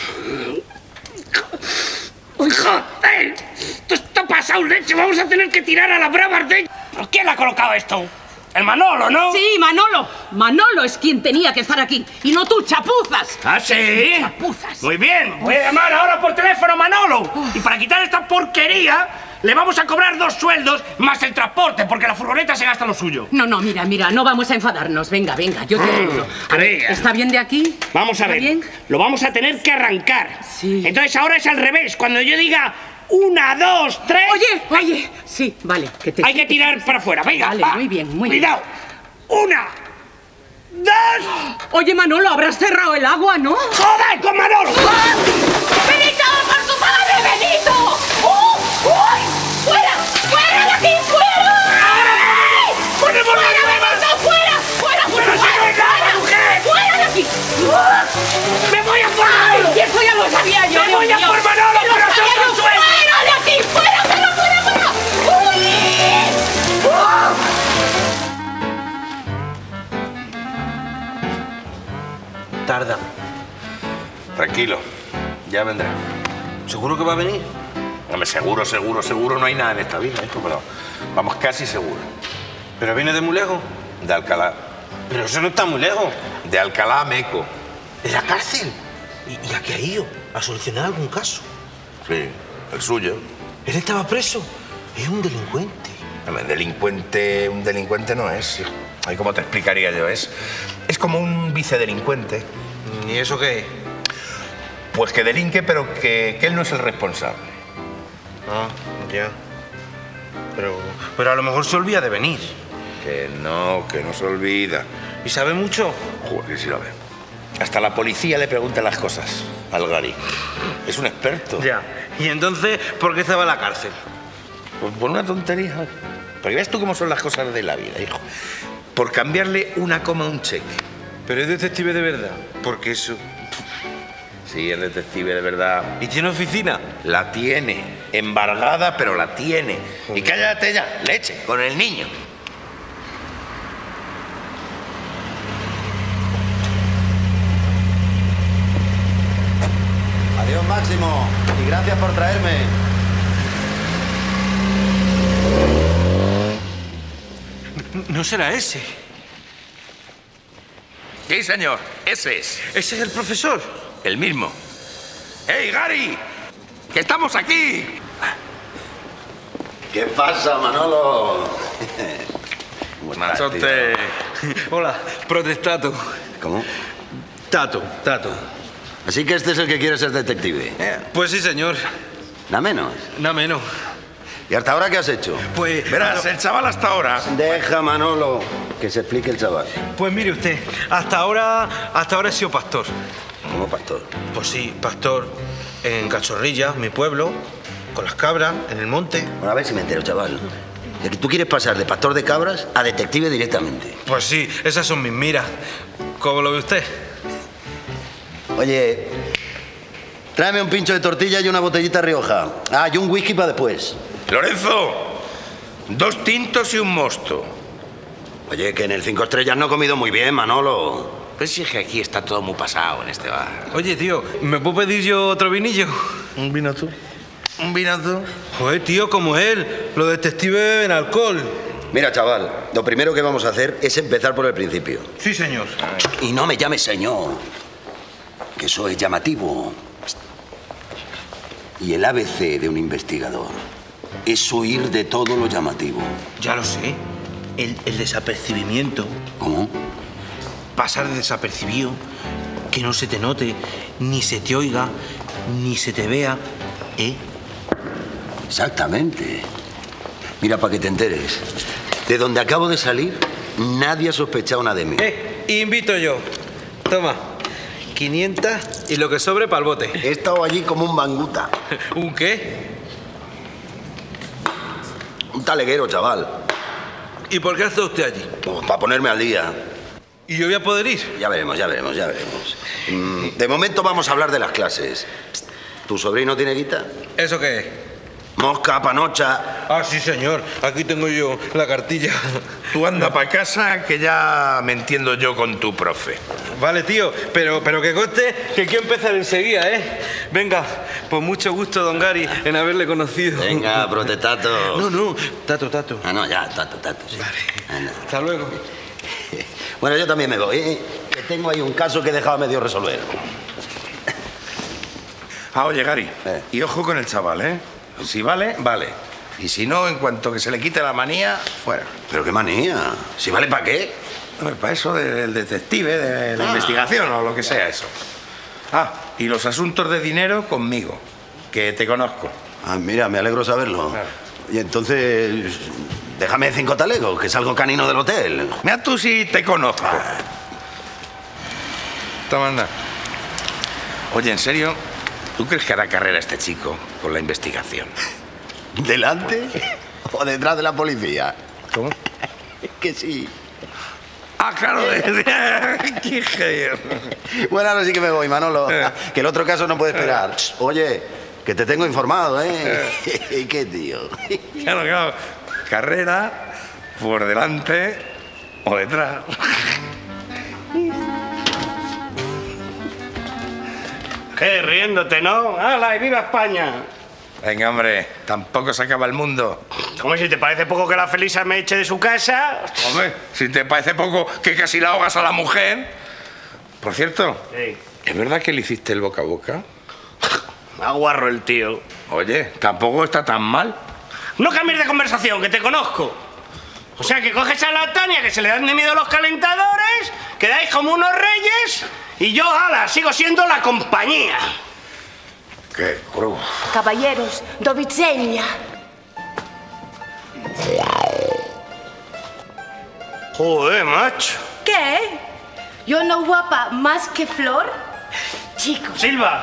¡Uy, joder! ¡Esto está pasado, leche! Vamos a tener que tirar a la brava de... ¿Pero quién le ha colocado esto? El Manolo, ¿no? Sí, Manolo. Manolo es quien tenía que estar aquí. Y no tú, chapuzas. ¿Ah, sí? Chapuzas. Muy bien, voy a llamar ahora por teléfono a Manolo. Y para quitar esta porquería, le vamos a cobrar 2 sueldos más el transporte, porque la furgoneta se gasta lo suyo. No, mira, no vamos a enfadarnos. Venga, yo te ayudo. Creía. ¿Está bien de aquí? Vamos a ¿Está ver, bien? lo vamos a tener que arrancar. Sí. Entonces ahora es al revés. Cuando yo diga 1, 2, 3... Oye. Sí, vale. Hay que tirar para afuera. Venga, Vale, va. muy bien, muy bien. Cuidado. 1, 2... Oye, Manolo, habrás cerrado el agua, ¿no? ¡Joder, con Manolo! ¡Benito, por tu padre, Benito! ¡Uy! ¡Fuera! ¡Fuera de aquí! ¡Fuera! ¡Fuera, Benito! ¡Fuera! ¡Fuera! ¡Fuera de aquí! ¡Me voy a por Manolo! ¡Y eso ya lo sabía yo! ¡Me voy a por Manolo! ¡Que lo ¡Pero sabía son yo! sueldos! ¡Fuera de aquí! ¡Fuera! ¡Fuera! ¡Uy! Tarda. Tranquilo, ya vendrá. ¿Seguro que va a venir? Hombre, seguro no hay nada en esta vida, hijo, pero vamos casi seguros. ¿Pero viene de muy lejos? De Alcalá. Pero eso no está muy lejos. De Alcalá a Meco. ¿De la cárcel? ¿Y a qué ha ido? ¿A solucionar algún caso? Sí, el suyo. Él estaba preso. Es un delincuente. Hombre, un delincuente no es, hijo. Ay, ¿cómo te explicaría yo? Es como un vicedelincuente. ¿Y eso qué es? Pues que delinque, pero que él no es el responsable. Ah, ya. Pero a lo mejor se olvida de venir. Que no se olvida. ¿Y sabe mucho? Joder, que sí lo ve. Hasta la policía le pregunta las cosas al Gary. Es un experto. Ya. ¿Y entonces por qué estaba en la cárcel? Pues por una tontería. Porque ves tú cómo son las cosas de la vida, hijo. Por cambiarle una coma a un cheque. Pero es detective de verdad. Porque eso... Sí, es detective de verdad. ¿Y tiene oficina? La tiene. Embargada, pero la tiene. Y cállate ya, leche, con el niño. Adiós, Máximo. Y gracias por traerme. No será ese. Sí, señor, ese es. ¿Ese es el profesor? El mismo. ¡Hey, Gary! ¡Que estamos aquí! ¿Qué pasa, Manolo? Machote. Hola, protestato. ¿Cómo? Tato. Así que este es el que quiere ser detective. Pues sí, señor. Nada menos. Nada menos. ¿Y hasta ahora qué has hecho? Pues... Verás, el chaval hasta ahora... Deja, Manolo, que se explique el chaval. Pues mire usted, hasta ahora he sido pastor. ¿Cómo pastor? Pues sí, pastor en Cachorrilla, mi pueblo, con las cabras, en el monte. Bueno, a ver si me entero, chaval. De que tú quieres pasar de pastor de cabras a detective directamente. Pues sí, esas son mis miras. ¿Cómo lo ve usted? Oye, tráeme un pincho de tortilla y una botellita Rioja. Ah, y un whisky para después. Lorenzo, 2 tintos y un mosto. Oye, que en el 5 estrellas no he comido muy bien, Manolo. Pues si es que aquí está todo muy pasado en este bar. Oye, tío, ¿me puedo pedir yo otro vinillo? ¿Un vino tú? ¿Un vino tú? Joder, tío, como él. Los detectives beben alcohol. Mira, chaval, lo primero que vamos a hacer es empezar por el principio. Sí, señor. Y no me llames señor, que eso es llamativo. Y el ABC de un investigador es huir de todo lo llamativo. Ya lo sé. El desapercibimiento. ¿Cómo? Pasar de desapercibido, que no se te note, ni se te oiga, ni se te vea, ¿eh? Exactamente. Mira, para que te enteres. De donde acabo de salir, nadie ha sospechado nada de mí. Invito yo. Toma. 500 y lo que sobre para el bote. He estado allí como un manguta. ¿Un qué? Un taleguero, chaval. ¿Y por qué hace usted allí? Pues para ponerme al día. ¿Y yo voy a poder ir? Ya veremos, ya veremos, ya veremos. De momento vamos a hablar de las clases. ¿Tu sobrino tiene guita? ¿Eso qué es? Mosca, panocha. Ah, sí, señor. Aquí tengo yo la cartilla. Tú anda para casa, que ya me entiendo yo con tu profe. Vale, tío, pero que conste que quiero empezar enseguida, ¿eh? Venga, pues mucho gusto, don Gary, en haberle conocido. Venga, protestato. No, Tato. Ah, no, ya, Tato, sí. Vale. Hasta luego. Bueno, yo también me voy, ¿eh? Que tengo ahí un caso que he dejado a medio resolver. Oye, Gary, y ojo con el chaval, ¿eh? Si vale, vale. Y si no, en cuanto que se le quite la manía, fuera. ¿Pero qué manía? ¿Si vale para qué? Para eso del detective, de la investigación o lo que sea eso. Y los asuntos de dinero conmigo, que te conozco. Mira, me alegro saberlo. Claro. Y entonces, déjame 5 talegos, que salgo canino del hotel. Mira tú si te conozco. Toma, anda. Oye, ¿en serio? ¿Tú crees que hará carrera este chico con la investigación? ¿Delante o detrás de la policía? ¿Cómo? Que sí. Claro. ¡Qué genio! Bueno, ahora sí que me voy, Manolo. Que el otro caso no puede esperar. Oye, que te tengo informado, ¿eh? ¿Qué tío? Claro. Carrera por delante o detrás. ¿Qué? Riéndote, ¿no? ¡Hala, y viva España! Venga, hombre, tampoco se acaba el mundo. ¿Cómo si te parece poco que la Felisa me eche de su casa? Hombre, si te parece poco que casi la ahogas a la mujer. Por cierto, sí. ¿Es verdad que le hiciste el boca a boca? Aguarro el tío. Oye, tampoco está tan mal. No cambies de conversación, que te conozco. O sea, que coges a la Tania, que se le dan de miedo los calentadores, quedáis como unos reyes, y yo, ala, sigo siendo la compañía. ¡Qué cruz! Caballeros, do Vidzenia. Joder, macho. ¿Qué? ¿Yo no guapa más que Flor? Chicos. Silva.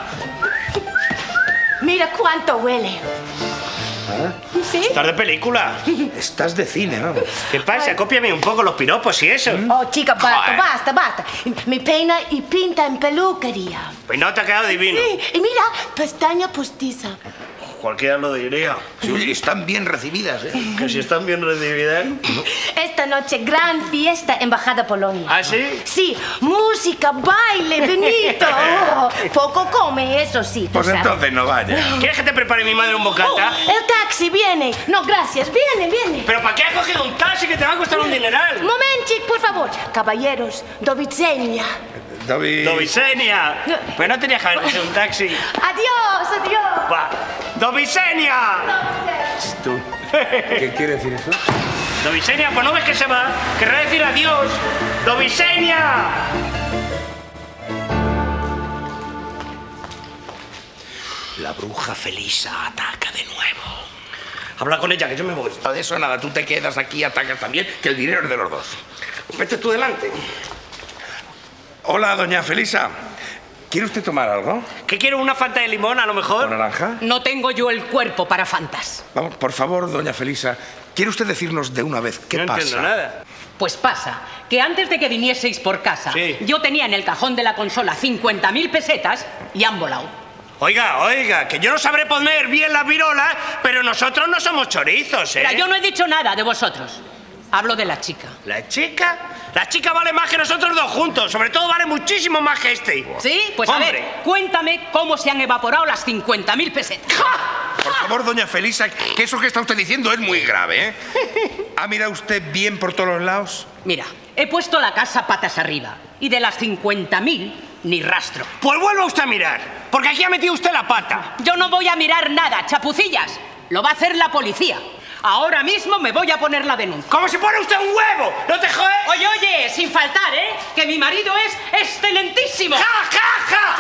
Mira cuánto huele. ¿Sí? Estás de película. Estás de cine, vamos. ¿Qué pasa? Cópiame un poco los piropos y eso. Oh, chica, basta. Me peina y pinta en peluquería. Pues no te ha quedado divino. Sí, y mira, pestaña postiza. Cualquiera lo diría. Sí, están bien recibidas, ¿eh? Que si están bien recibidas. Esta noche, gran fiesta en Bajada Polonia. ¿Ah, sí? Sí, música, baile, Benito. Poco come, eso sí. Pues entonces no vaya. ¿Quieres que te prepare mi madre un bocata? El taxi viene. No, gracias, viene. ¿Pero para qué has cogido un taxi que te va a costar un dineral? Momentic, por favor. Caballeros, do Vidzenia. ¡Dovicenia! Pues no tenías que haber cogido un taxi. Adiós. Va. ¡Dovicenia! ¿Tú? ¿Qué quiere decir eso? ¡Dovicenia! Pues no ves que se va. Querrá decir adiós. ¡Dovicenia! La bruja Felisa ataca de nuevo. Habla con ella, que yo me voy. De eso nada, tú te quedas aquí, atacas también, que el dinero es de los dos. Vete tú delante. Hola, doña Felisa. ¿Quiere usted tomar algo? ¿Qué quiero? ¿Una Fanta de limón, a lo mejor? ¿O naranja? No tengo yo el cuerpo para fantas. Vamos, por favor, doña Felisa, ¿quiere usted decirnos de una vez qué pasa? No entiendo nada. Pues pasa que antes de que vinieseis por casa, sí, yo tenía en el cajón de la consola 50.000 pesetas y han volado. Oiga, que yo no sabré poner bien las virolas, pero nosotros no somos chorizos, ¿eh? Mira, yo no he dicho nada de vosotros. Hablo de la chica. ¿La chica? La chica vale más que nosotros dos juntos. Sobre todo vale muchísimo más que este. ¿Sí? Pues ¡hombre! A ver, cuéntame cómo se han evaporado las 50.000 pesetas. ¡Ja! Por favor, doña Felisa, que eso que está usted diciendo es muy grave, ¿eh? ¿Ha mirado usted bien por todos los lados? Mira, he puesto la casa patas arriba. Y de las 50.000, ni rastro. Pues vuelva usted a mirar, porque aquí ha metido usted la pata. Yo no voy a mirar nada, chapucillas. Lo va a hacer la policía. Ahora mismo me voy a poner la denuncia. ¡Como si pone usted un huevo! ¡No te jodes! Oye, sin faltar, ¿eh? Que mi marido es excelentísimo. ¡Ja!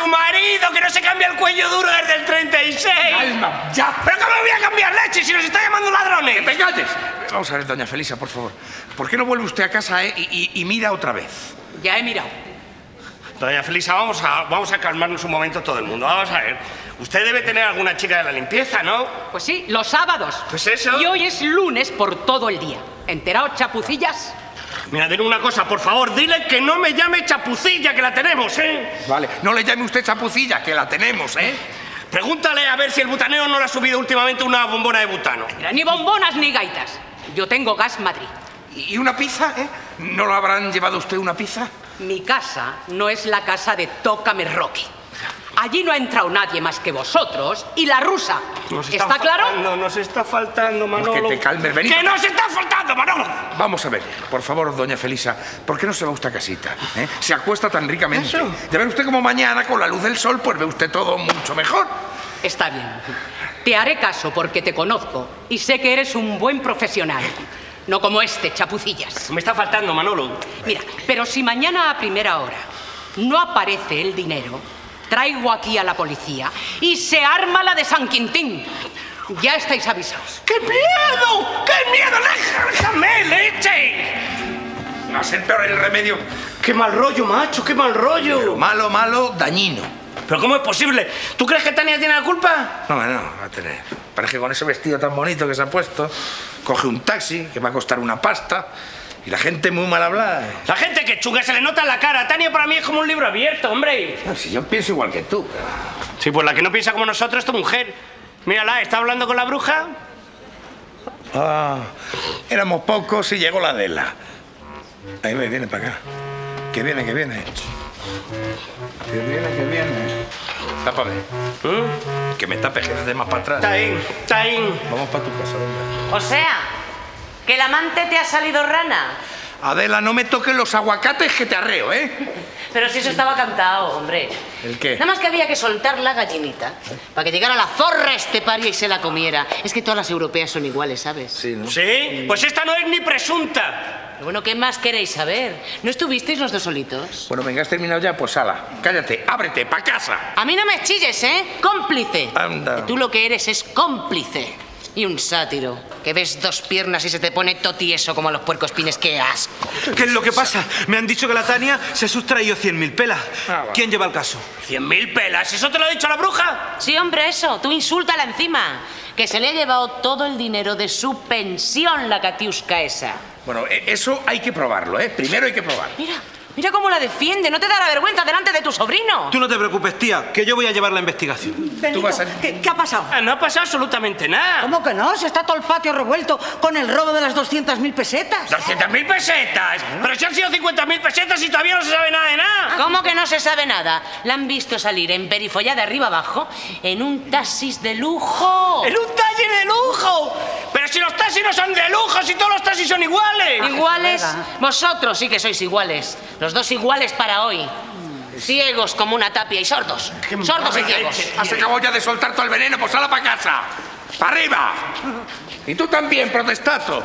su marido, que no se cambia el cuello duro desde el 36. Calma, ya. ¿Pero cómo voy a cambiar leche si nos está llamando ladrones? ¡Que te calles! Vamos a ver, doña Felisa, por favor. ¿Por qué no vuelve usted a casa y mira otra vez? Ya he mirado. Doña Felisa, vamos a calmarnos un momento todo el mundo. Vamos a ver. Usted debe tener alguna chica de la limpieza, ¿no? Pues sí, los sábados. Pues eso. Y hoy es lunes por todo el día. ¿Enterado, chapucillas? Mira, dile una cosa, por favor, dile que no me llame chapucilla, que la tenemos, ¿eh? Vale, no le llame usted chapucilla, que la tenemos, ¿eh? Pregúntale a ver si el butanero no le ha subido últimamente una bombona de butano. Mira, ni bombonas ni gaitas. Yo tengo Gas Madrid. ¿Y una pizza, eh? ¿No lo habrán llevado usted una pizza? Mi casa no es la casa de Tócame Rocky. Allí no ha entrado nadie más que vosotros y la rusa. ¿Está claro? Nos está faltando, Manolo. Pues que te calmes, Benito. ¡Que nos está faltando, Manolo! Vamos a ver, por favor, doña Felisa, ¿por qué no se va usted a casita? ¿Eh? Se acuesta tan ricamente. ¿Eso? Ya ve usted como mañana, con la luz del sol, pues ve usted todo mucho mejor. Está bien. Te haré caso porque te conozco y sé que eres un buen profesional. No como este, chapucillas. Me está faltando, Manolo. Mira, pero si mañana a primera hora no aparece el dinero, traigo aquí a la policía y se arma la de San Quintín. Ya estáis avisados. ¡Qué miedo! ¡Qué miedo! ¡Déjame, leche! Va a ser peor el remedio. ¡Qué mal rollo, macho! ¡Qué mal rollo! Pero malo, malo, dañino. ¿Pero cómo es posible? ¿Tú crees que Tania tiene la culpa? No, va a tener. Parece que con ese vestido tan bonito que se ha puesto, coge un taxi que va a costar una pasta y la gente muy mal hablada. La gente que chunga se le nota en la cara. Tania para mí es como un libro abierto, hombre. No, si yo pienso igual que tú. Sí, pues la que no piensa como nosotros es tu mujer. Mírala, ¿está hablando con la bruja? Ah, éramos pocos y llegó la Adela. Ahí viene para acá. Que viene, que viene. Que viene. Tápame. Que me tape, que esté más para atrás. Está ahí. Vamos para tu casa, venga. O sea, que el amante te ha salido rana. Adela, no me toques los aguacates que te arreo, ¿eh? Pero si eso estaba cantado, hombre. ¿El qué? Nada más que había que soltar la gallinita para que llegara la zorra esteparia y se la comiera. Es que todas las europeas son iguales, ¿sabes? Sí, ¿no? ¿Sí? Pues esta no es ni presunta. Bueno, ¿qué más queréis saber? ¿No estuvisteis los dos solitos? Bueno, venga, has terminado ya, pues ala. Cállate, ábrete, pa' casa. A mí no me chilles, ¿eh? Cómplice. Anda. Que tú lo que eres es cómplice. Y un sátiro. Que ves dos piernas y se te pone totieso como a los puercoespines. ¡Qué asco! ¿Qué es lo que pasa? Me han dicho que la Tania se ha sustraído 100.000 pelas. ¿Quién lleva el caso? 100.000 pelas. ¿Eso te lo ha dicho la bruja? Sí, hombre, eso. Tú insúltala encima. Que se le ha llevado todo el dinero de su pensión, la catiusca esa. Bueno, eso hay que probarlo, ¿eh? Primero hay que probarlo. Mira cómo la defiende. ¿No te dará vergüenza delante de tu sobrino? Tú no te preocupes, tía, que yo voy a llevar la investigación. Benito, Tú vas a- ¿qué ha pasado? No ha pasado absolutamente nada. ¿Cómo que no? Se está todo el patio revuelto con el robo de las 200.000 pesetas. ¡200.000 pesetas! ¡Pero si han sido 50.000 pesetas y todavía no se sabe nada de nada! ¿Cómo que no se sabe nada? La han visto salir en perifollada arriba abajo en un taxis de lujo. ¡En un taxi de lujo! ¡Pero si los taxis no son de lujo, si todos los taxis son iguales! ¿Iguales? Vosotros sí que sois iguales. Los dos iguales para hoy. Ciegos como una tapia y sordos. Sordos y ciegos. Has acabado ya de soltar todo el veneno, pues ala para casa. ¡Para arriba! Y tú también, protestato.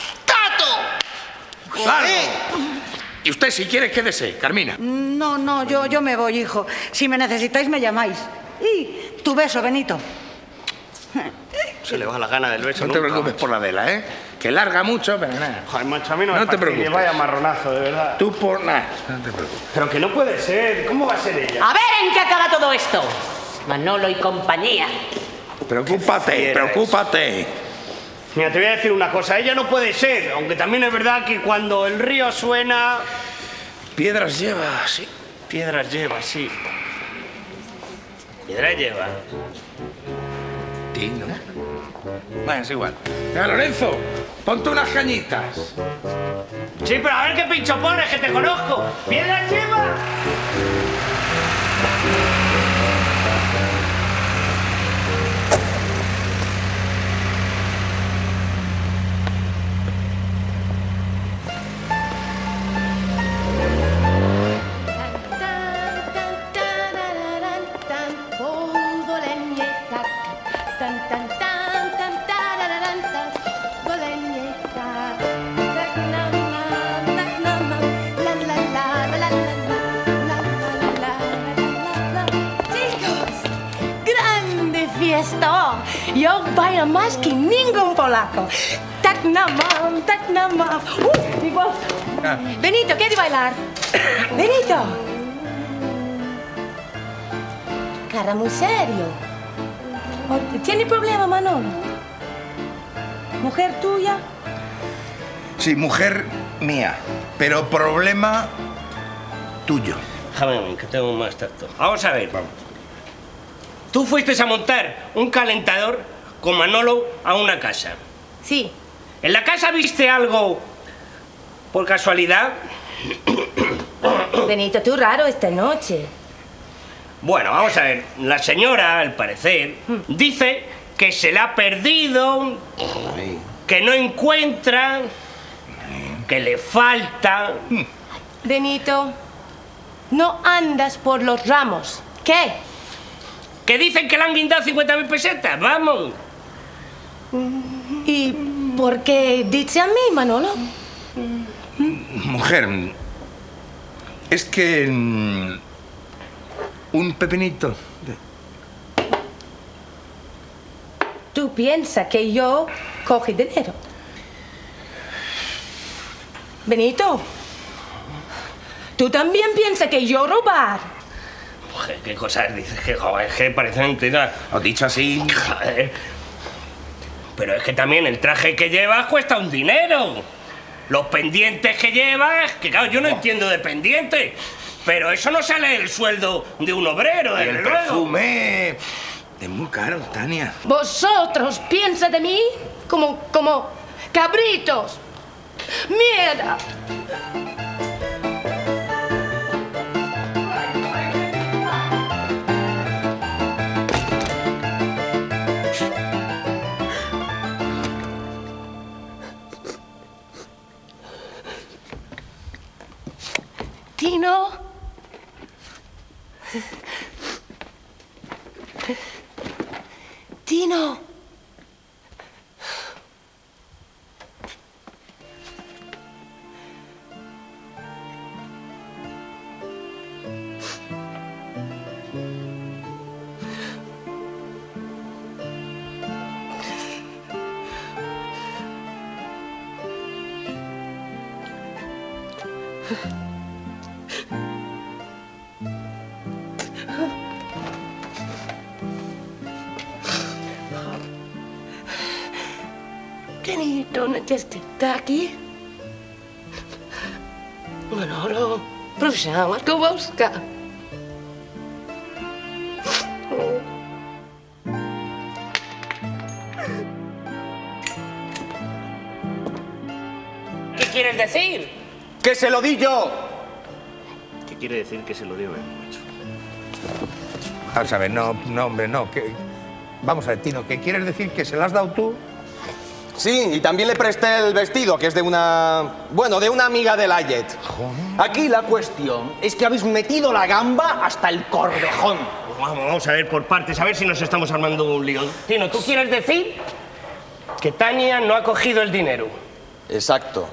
¡Tato! ¡Claro! Y usted, si quiere, quédese, Carmina. No, yo me voy, hijo. Si me necesitáis, me llamáis. Y tu beso, Benito. Se le va la gana del beso. No te preocupes por la Adela, ¿eh? Que larga mucho, pero nada. Joder, macho, a mí no No me te fastidies, preocupes. vaya marronazo, de verdad. Tú por nada. No te preocupes. Pero que no puede ser. ¿Cómo va a ser ella? A ver en qué acaba todo esto. Manolo y compañía. Preocúpate, preocúpate. Mira, te voy a decir una cosa. Ella no puede ser. Aunque también es verdad que cuando el río suena... Piedras lleva, sí. Piedras lleva, sí. Piedras lleva. Sí, ¿no? Bueno, es igual. Venga, Lorenzo, ponte unas cañitas. Sí, pero a ver qué pincho pones, que te conozco. ¡Piedras lleva! La la la la la la la la la la está. Yo bailo más que ningún polaco. Tak na mam, tak na mam. Igual. Benito, ¿quieres bailar? Benito. Cara muy serio. ¿Tiene problema, Manolo? ¿Mujer tuya? Sí, mujer mía, pero problema tuyo. Déjame, que tengo más tacto. Vamos a ver, vamos. Tú fuiste a montar un calentador con Manolo a una casa. Sí. ¿En la casa viste algo por casualidad? Benito, tú raro esta noche. Bueno, vamos a ver. La señora, al parecer, dice que se la ha perdido, que no encuentra, que le falta. Benito, no andas por los ramos. ¿Qué? Que dicen que le han guindado 50.000 pesetas, vamos. ¿Y por qué dice a mí, Manolo? Mujer, es que un pepinito. Tú piensas que yo cogí dinero. Benito, tú también piensas que yo robar. Joder, qué cosas dices, que joder, que parece mentira. Lo dicho así. Joder. Pero es que también el traje que llevas cuesta un dinero. Los pendientes que llevas, que claro, yo no entiendo de pendientes, pero eso no sale del sueldo de un obrero, Y desde el luego. perfume es muy caro, Tania. Vosotros piensan de mí como cabritos. ¡Mierda! Tino. Tino. Benito, ¿no está aquí? Manolo, proviamo tu busca. ¿Qué quieres decir? ¡Que se lo di yo! ¿Qué quiere decir que se lo dio, macho? Vamos a ver, no, hombre, no. Vamos a ver, Tino, ¿qué quieres decir? ¿Que se lo has dado tú? Sí, y también le presté el vestido, que es de una... Bueno, de una amiga de Layet. Aquí la cuestión es que habéis metido la gamba hasta el corvejón. Vamos a ver por partes, a ver si nos estamos armando un lío. Tino, ¿tú quieres decir que Tania no ha cogido el dinero? Exacto.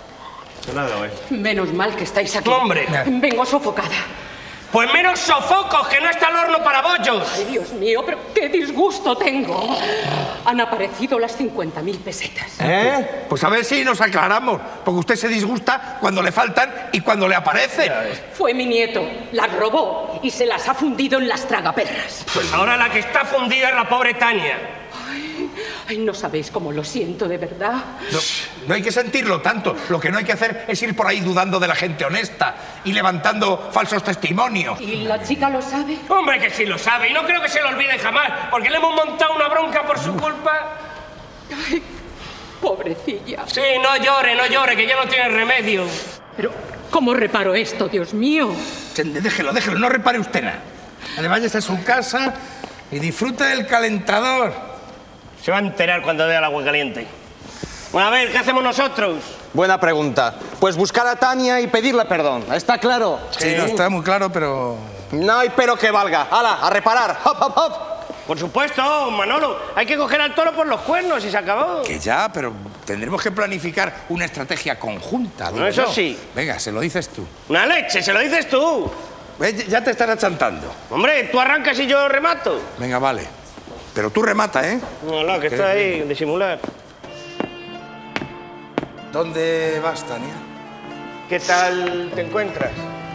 Menos mal que estáis aquí. ¡Hombre! Vengo sofocada. Pues menos sofocos, que no está el horno para bollos. Ay, Dios mío, pero qué disgusto tengo. Han aparecido las 50.000 pesetas. ¿Eh? Pues a ver si nos aclaramos, porque usted se disgusta cuando le faltan y cuando le aparecen. Fue mi nieto, las robó y se las ha fundido en las tragaperras. Pues ahora la que está fundida es la pobre Tania. Ay, no sabéis cómo lo siento, de verdad. No hay que sentirlo tanto. Lo que no hay que hacer es ir por ahí dudando de la gente honesta y levantando falsos testimonios. ¿Y la chica lo sabe? Hombre, que sí lo sabe, y no creo que se lo olvide jamás, porque le hemos montado una bronca por su culpa. Ay, pobrecilla. Sí, no llore, que ya no tiene remedio. Pero, ¿cómo reparo esto, Dios mío? Déjelo, no repare usted nada. Váyase a su casa y disfrute del calentador. Se va a enterar cuando vea el agua caliente. Bueno, a ver, ¿qué hacemos nosotros? Buena pregunta. Pues buscar a Tania y pedirle perdón. ¿Está claro? Sí, no está muy claro, pero... No hay pero que valga. ¡Hala, a reparar! ¡Hop, hop, hop! Por supuesto, Manolo. Hay que coger al toro por los cuernos y se acabó. Que ya, pero tendremos que planificar una estrategia conjunta. No, eso yo. sí. Venga, se lo dices tú. Una leche, se lo dices tú. Ya te estás achantando. Hombre, tú arrancas y yo remato. Venga, vale. Pero tú remata, ¿eh? No, que estoy ahí, disimular. ¿Dónde vas, Tania? ¿Qué tal te encuentras?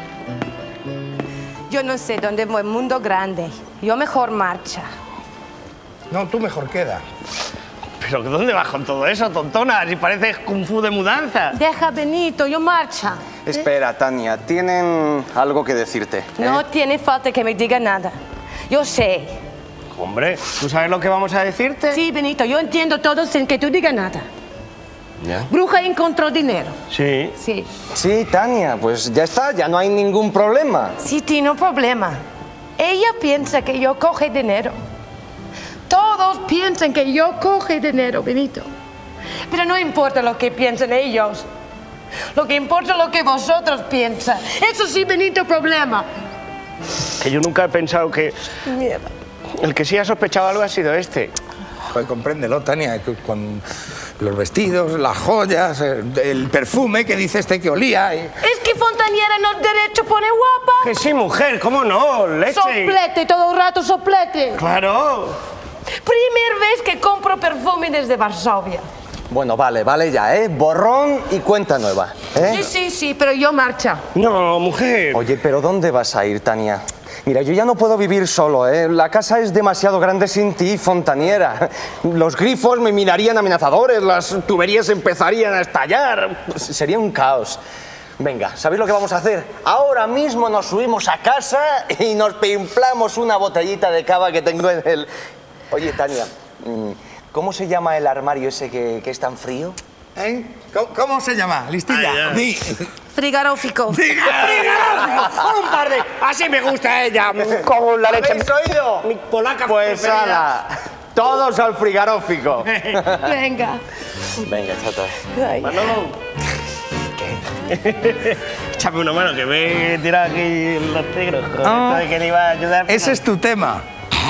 Yo no sé dónde voy, mundo grande. Yo mejor marcha. No, tú mejor queda. ¿Pero dónde vas con todo eso, tontona? Si pareces kung fu de mudanza. Deja, Benito, yo marcha. Espera, Tania, tienen algo que decirte. No tiene falta que me diga nada. Yo sé. Hombre, ¿tú sabes lo que vamos a decirte? Sí, Benito, yo entiendo todo sin que tú digas nada. ¿Ya? Bruja encontró dinero. Sí. Sí. Sí, Tania, pues ya está, ya no hay ningún problema. Sí, tiene un problema. Ella piensa que yo coge dinero. Todos piensan que yo coge dinero, Benito. Pero no importa lo que piensen ellos. Lo que importa es lo que vosotros piensan. Eso sí, Benito, problema. Que yo nunca he pensado que... Mierda. El que sí ha sospechado algo ha sido este. Joder, compréndelo, Tania, que con los vestidos, las joyas, el perfume que dice este que olía. Es que Fontaniera no derecho pone guapa. Que sí, mujer, ¿cómo no? Leche. Soplete, todo el rato soplete. Claro. Primera vez que compro perfume desde Varsovia. Bueno, vale ya, ¿eh? Borrón y cuenta nueva, ¿eh? Sí, pero yo marcha. No, mujer. Oye, ¿pero dónde vas a ir, Tania? Mira, yo ya no puedo vivir solo, ¿eh? La casa es demasiado grande sin ti, Fontaniera. Los grifos me mirarían amenazadores, las tuberías empezarían a estallar. Sería un caos. Venga, ¿sabéis lo que vamos a hacer? Ahora mismo nos subimos a casa y nos pimplamos una botellita de cava que tengo en el... Oye, Tania, ¿cómo se llama el armario ese que es tan frío? ¿Eh? ¿Cómo se llama? Listilla. Di. Frigarófico. ¡Frigarófico! ¡Un par de... Así me gusta ella, con la leche. ¿Habéis oído? Mi polaca Pues preferida. ala, todos al frigarófico. Venga. Venga, chata. Ay. Manolo. Échame una mano, que me he tirado aquí los tigres. Con esto de que le iba a ayudar. Ese es tu tema.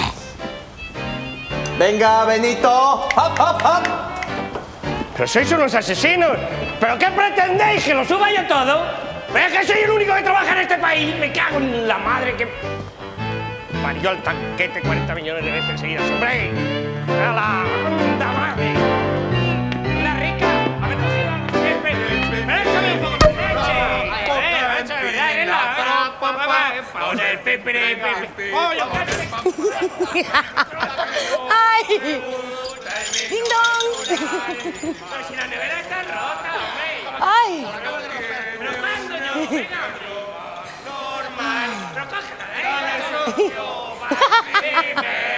Venga, Benito. ¡Hop, hop, hop! ¡Pero sois unos asesinos! ¿Pero qué pretendéis? ¿Que lo suba yo todo? ¿Pero es que soy el único que trabaja en este país? ¡Me cago en la madre que... parió el tanquete 40 millones de veces seguidas! ¡Hombre! ¡A la anda madre! ¡Una rica! ¡Haber cogido a los jefes! ¡Échame un poco de leche! ¡Échame, verdad, Elena! ¡Vamos el pepe! ¡Ay! ¡Ding dong! Pero si la nevera está rota, hombre. ¡Ay! Pero cuando yo, venga, normal, pero cógela, ¿eh?